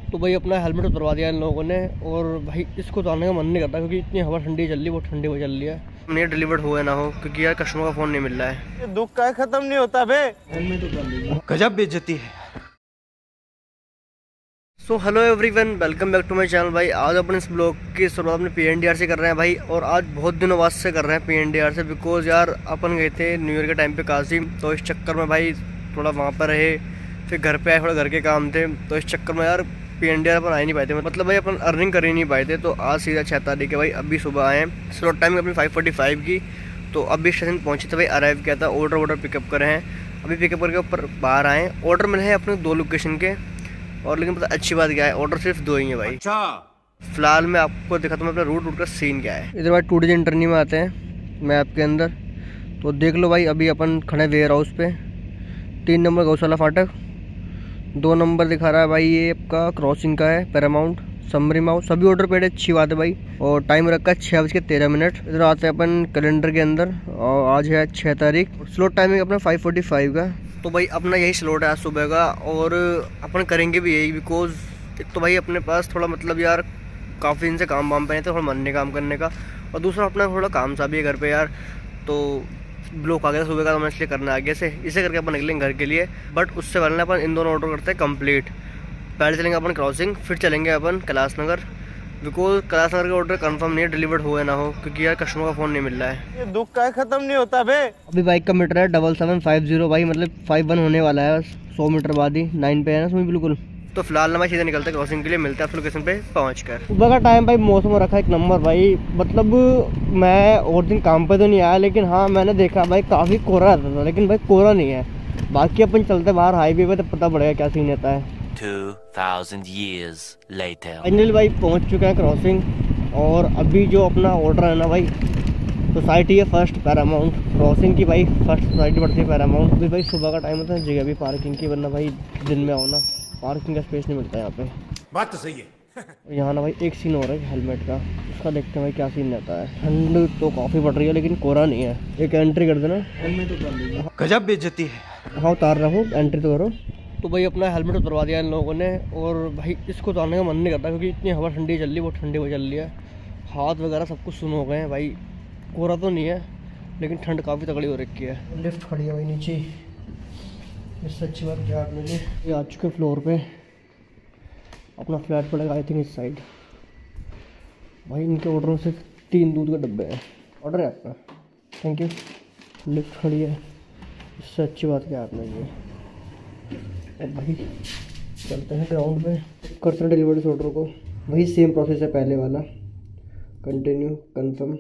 तो भाई अपना हेलमेट उतरवा दिया इन लोगों ने, और भाई इसको उतारने का मन नहीं करता क्योंकि इतनी हवा ठंडी चल रही है, बहुत ठंडी हवा चल रही है। नहीं डिलीवर्ड हुआ ना हो क्योंकि यार कस्टमर का फ़ोन नहीं मिल रहा है। ये दुख का खत्म नहीं होता बे। हेलमेट उतार लीजिए। गजब बेइज्जती है। So hello everyone, welcome back to my channel. भाई आज अपन इस ब्लॉग की शुरुआत अपने PNDR से कर रहे हैं भाई, और आज बहुत दिनों बाद से कर रहे हैं PNDR से, बिकॉज यार अपन गए थे न्यू ईयर के टाइम पे काशी, तो इस चक्कर में भाई थोड़ा वहाँ पर रहे, फिर घर पे आए, थोड़ा घर के काम थे, तो इस चक्कर में यार PNDR अपन आ ही नहीं पाए थे, मतलब भाई अपन अर्निंग कर ही नहीं पाए थे। तो आज सीधा 6 तारीख है भाई, अभी सुबह आए हैं, स्लॉट टाइम अपनी 5:45 की, तो अभी स्टेशन पहुँचे थे भाई, अराइव किया था, ऑर्डर पिकअप करे हैं, अभी पिकअप करके ऊपर बाहर आए। ऑर्डर मिले हैं अपने 2 लोकेशन के, और लेकिन पता अच्छी बात क्या है, ऑर्डर सिर्फ 2 ही है भाई। अच्छा। फिलहाल मैं आपको दिखाता हूँ अपना रूट का सीन क्या है। इधर भाई टूडे इंटरनी में आते हैं मैप के अंदर, तो देख लो भाई अभी अपन खड़े वेयर हाउस पे, 3 नंबर गौशाला फाटक, 2 नंबर दिखा रहा है भाई, ये आपका क्रॉसिंग का है पैरामाउंट समरी माउथ, सभी ऑर्डर पेड, अच्छी बात है भाई। और टाइम रखा है 6:13। इधर आते हैं अपन कैलेंडर के अंदर, और आज है 6 तारीख, स्लॉट टाइमिंग अपना 5:45 का। तो भाई अपना यही स्लॉट है आज सुबह का, और अपन करेंगे भी यही, बिकॉज एक तो भाई अपने पास थोड़ा मतलब यार काफ़ी दिन से काम वाम पे नहीं, तो थोड़ा मन नहीं काम करने का, और दूसरा अपना थोड़ा काम सा भी है घर पे यार, तो ब्लॉक आ गया सुबह का, तो मैं इसलिए करना आगे से इसे करके अपन निकलेंगे घर के लिए। बट उससे पहले अपन इन दोनों ऑर्डर करते हैं कंप्लीट। पहले चलेंगे अपन क्रॉसिंग, फिर चलेंगे अपन कैलाश नगर, बिकॉज कैलाश नगर का ऑर्डर कंफर्म नहीं है, डिलीवर्ड हुआ ना हो क्योंकि यार कस्टमर का फ़ोन नहीं मिल रहा है। ये दुख का खत्म नहीं होता बे। अभी बाइक का मीटर है 7750 भाई, मतलब 51 होने वाला है, 100 मीटर बाद ही 9 पे है ना सुनी बिल्कुल। तो फिलहाल ना भाई सीधे निकलते हैं क्रॉसिंग के लिए, मिलते हैं आपको लोकेशन पे पहुंचकर। सुबह का टाइम भाई, मौसम रखा एक नंबर भाई, मतलब मैं और दिन काम पे तो नहीं आया, लेकिन हाँ मैंने देखा भाई काफ़ी कोहरा रहता था, लेकिन भाई कोहरा नहीं है। बाकी अपन चलते बाहर हाईवे पे तो पता पड़ेगा क्या सीन रहता है। 2000 years later फाइनली भाई पहुंच चुके हैं क्रॉसिंग, और अभी जो अपना ऑर्डर है ना भाई, सोसाइटी है फर्स्ट पैरामाउंट, क्रॉसिंग की भाई फर्स्ट सोसाइटी पड़ती है पैरामाउंट। अभी भाई सुबह का टाइम होता है, जगह भी पार्किंग की, वरना भाई दिन में आओ ना पार्किंग का स्पेस नहीं मिलता यहाँ पे। बात तो सही है। यहाँ ना भाई एक सीन हो रहा है हेलमेट का, उसका देखते हैं भाई क्या सीन रहता है। ठंड तो काफ़ी पड़ रही है लेकिन कोहरा नहीं है। एक एंट्री कर देना, हेलमेट उतार लीजिए। गजब बेइज्जती है। हाँ उतार रहा हूँ, एंट्री तो करो। तो भाई अपना हेलमेट उतरवा दिया इन लोगों ने, और भाई इसको उतारने का मन नहीं करता क्योंकि इतनी हवा ठंडी चल रही है, बहुत ठंडी हवा चल रही है, हाथ वगैरह सब कुछ सुन हो गए हैं भाई। कोहरा तो नहीं है लेकिन ठंड काफ़ी तगड़ी हो रखी है। लिफ्ट खड़ी है भाई नीचे, इससे अच्छी बात क्या आपने ये आ चुके फ्लोर पे, अपना फ्लैट पड़ेगा आई थिंक इस साइड। भाई इनके ऑर्डर में सिर्फ 3 दूध के डब्बे हैं, ऑर्डर है आपका, थैंक यू। लिफ्ट खड़ी है, इससे अच्छी बात क्या आपने ये। अब भाई चलते हैं ग्राउंड पे, करते हैं डिलीवरी इस ऑर्डर को। वही सेम प्रोसेस है पहले वाला, continue confirm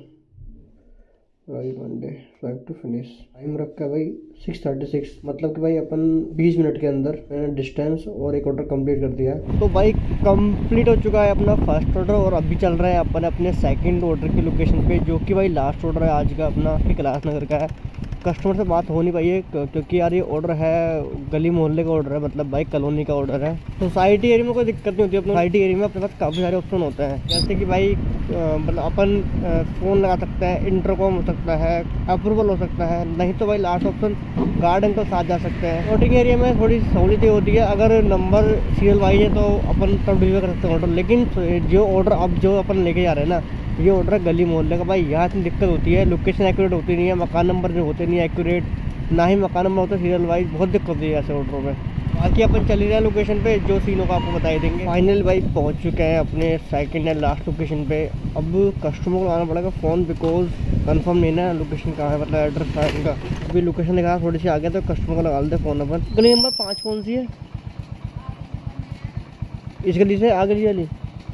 right Monday 5 to finish. Time रखा है भाई 6:36, मतलब कि भाई अपन 20 मिनट के अंदर मैंने डिस्टेंस और एक ऑर्डर कंप्लीट कर दिया। तो भाई कंप्लीट हो चुका है अपना फर्स्ट ऑर्डर, और अभी चल रहे हैं अपन अपने सेकंड ऑर्डर की लोकेशन पे, जो कि भाई लास्ट ऑर्डर है आज का अपना, कैलाश नगर का है। कस्टमर से बात हो नहीं पाई है क्योंकि यार ये ऑर्डर है गली मोहल्ले का ऑर्डर है, मतलब भाई कॉलोनी का ऑर्डर है। सोसाइटी एरिया में कोई दिक्कत नहीं होती, अपने सोसाइटी एरिया में अपने पास काफ़ी सारे ऑप्शन होते हैं, जैसे कि भाई मतलब अपन फ़ोन लगा सकते हैं, इंटरकॉम हो सकता है, अप्रूवल हो सकता है, नहीं तो भाई लास्ट ऑप्शन गार्डन के साथ जा सकते हैं। वोटिंग एरिया में थोड़ी सहूलियत होती है, अगर नंबर सीरियल वाइज है तो अपन तब डिलीवर कर सकते हैं ऑर्डर, लेकिन जो ऑर्डर अब जो अपन लेके जा रहे हैं ना, ये ऑर्डर गली मोहल्ले का, भाई यहाँ इतनी दिक्कत होती है, लोकेशन एक्यूरेट होती नहीं है, मकान नंबर जो होते नहीं है एक्यूरेट, ना ही मकान नंबर होता है सीरियल वाइज, बहुत दिक्कत होती है ऐसे ऑर्डरों में। बाकी अपन चले जाए लोकेशन पे, जो सीनों का आपको बताई देंगे। फाइनल भाई पहुँच चुके हैं अपने सेकंड एंड लास्ट लोकेशन पे। अब कस्टमर को लाना पड़ेगा फ़ोन, बिकॉज कंफर्म नहीं ना लोकेशन कहाँ है, मतलब एड्रेस कहाँ है इनका। अभी लोकेशन दिखा थोड़ी सी आगे, तो कस्टमर को लगा लेते फ़ोन अपन। गली नंबर 5 कौन सी है? इस गली से आगे वाली?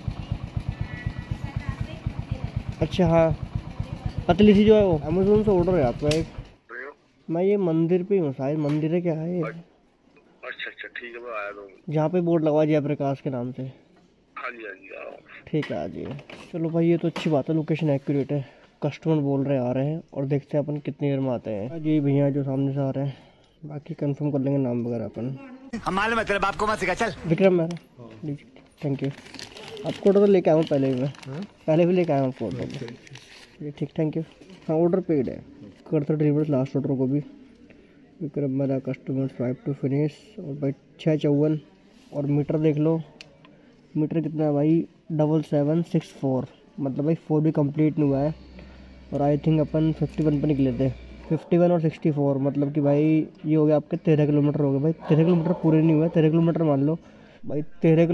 अच्छा हाँ, पतली सी जो है वो। अमेज़ोन से ऑर्डर है आपका एक। मैं ये मंदिर पे हूँ, शायद मंदिर है क्या है ये? अच्छा ठीक है, मैं आया हूँ जहाँ पे बोर्ड लगवा दिया प्रकाश के नाम से। हाँ जी आ रहा हूँ। ठीक है आ जाइए। चलो भाई ये तो अच्छी बात है, लोकेशन एक्यूरेट है, कस्टमर बोल रहे आ रहे हैं, और देखते हैं अपन कितनी देर में आते हैं। जी भैया जो सामने से आ रहे हैं, बाकी कंफर्म कर लेंगे नाम वगैरह अपन। हम मालूम है तेरे बाप को मत सिखा, चल। विक्रम मेरा, थैंक यू। आपको ऑर्डर तो लेके आया हूँ पहले भी, मैं पहले भी लेके आया हूँ आपको ऑर्डर, ये ठीक, थैंक यू। हाँ ऑर्डर पेड है, करते डिलीवर लास्ट ऑर्डर को भी। विक्रम मेरा कस्टमर 5 टू फिनिश, और भाई 6:54, और मीटर देख लो मीटर कितना है भाई 7764, मतलब भाई 4 भी कंप्लीट नहीं हुआ है। और आई थिंक अपन 51 पे निकले थे। 51 और 64 मतलब कि भाई ये हो गया आपके 13 किलोमीटर हो गए भाई। 13 किलोमीटर पूरे नहीं हुए, 13 किलोमीटर मान लो भाई।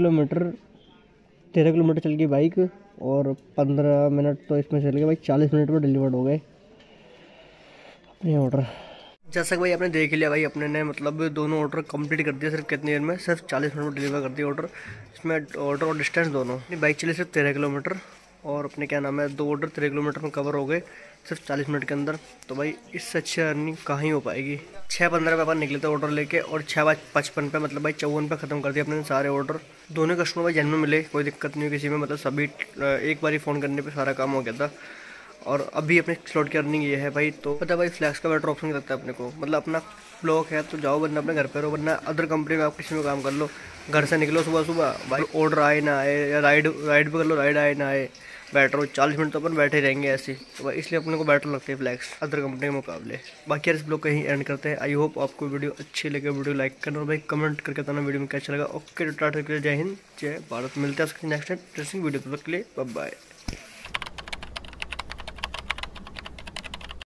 13 किलोमीटर चल गई बाइक और 15 मिनट तो इसमें चल गए भाई। 40 मिनट में डिलीवर्ड हो गए अपने ऑर्डर। जैसा कि भाई आपने देख लिया भाई, अपने ने मतलब दोनों ऑर्डर कंप्लीट कर दिया सिर्फ कितनी देर में, सिर्फ 40 मिनट में डिलीवर कर दिया ऑर्डर। इसमें ऑर्डर और डिस्टेंस दोनों, अपनी बाइक चली सिर्फ 13 किलोमीटर और अपने क्या नाम है 2 ऑर्डर 13 किलोमीटर में कवर हो गए सिर्फ 40 मिनट के अंदर। तो भाई इससे अच्छी अर्निंग कहाँ ही हो पाएगी। 6:15 पे अपन निकले थे ऑर्डर लेके और 6:55 पे मतलब भाई 54 पे ख़त्म कर दिया अपने सारे ऑर्डर। दोनों कस्टमर भाई जेन्युइन मिले, कोई दिक्कत नहीं हुई किसी में, मतलब सभी एक बार ही फ़ोन करने पे सारा काम हो गया था। और अभी अपने स्लॉट की अर्निंग ये है भाई। तो पता है भाई फ्लैक्स का बेटर ऑप्शन नहीं लगता है अपने को, मतलब अपना ब्लॉक है तो जाओ, वरना अपने घर पे रहो, वरना अदर कंपनी में आप किसी में काम कर लो। घर से निकलो सुबह सुबह भाई, ऑर्डर आए ना आए या राइड पे कर लो, राइड आए ना आए, बैठ रहो 40 मिनट तो अपन बैठे ही रहेंगे ऐसे। तो भाई इसलिए अपने को बेटर लगती है फ्लैक्स अदर कंपनी के मुकाबले। बाकी यार इस ब्लॉग कहीं एंड करते हैं। आई होप आपको वीडियो अच्छी लगे, वीडियो लाइक करना और भाई कमेंट करके बताना वीडियो में क्या अच्छा लगा। ओके टाटा, जय हिंद जय भारत। मिलते हैं उसके नेक्स्ट इंटरेस्टिंग वीडियो, तब तक के लिए बाय बाय।